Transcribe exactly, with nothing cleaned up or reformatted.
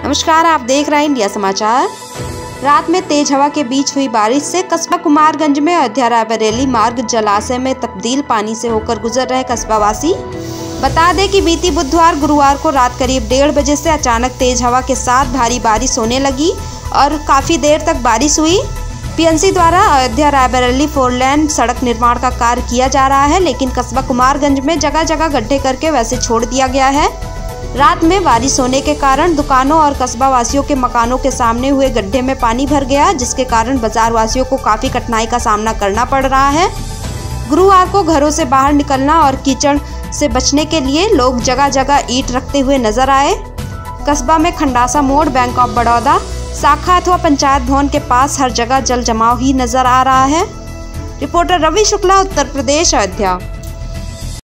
नमस्कार, आप देख रहे हैं इंडिया समाचार। रात में तेज हवा के बीच हुई बारिश से कस्बा कुमारगंज में अयोध्या रायबरेली मार्ग जलाशय में तब्दील पानी से होकर गुजर रहे कस्बावासी। बता दें कि बीती बुधवार गुरुवार को रात करीब डेढ़ बजे से अचानक तेज हवा के साथ भारी बारिश होने लगी और काफ़ी देर तक बारिश हुई। पीएनसी द्वारा अयोध्या रायबरेली फोर लेन सड़क निर्माण का कार्य किया जा रहा है, लेकिन कस्बा कुमारगंज में जगह जगह गड्ढे करके वैसे छोड़ दिया गया है। रात में बारिश होने के कारण दुकानों और कस्बा वासियों के मकानों के सामने हुए गड्ढे में पानी भर गया, जिसके कारण बाजार वासियों को काफ़ी कठिनाई का सामना करना पड़ रहा है। गुरुवार को घरों से बाहर निकलना और कीचड़ से बचने के लिए लोग जगह जगह ईंट रखते हुए नजर आए। कस्बा में खंडासा मोड़, बैंक ऑफ बड़ौदा शाखा अथवा पंचायत भवन के पास हर जगह जल जमाव ही नजर आ रहा है। रिपोर्टर रवि शुक्ला, उत्तर प्रदेश, अयोध्या।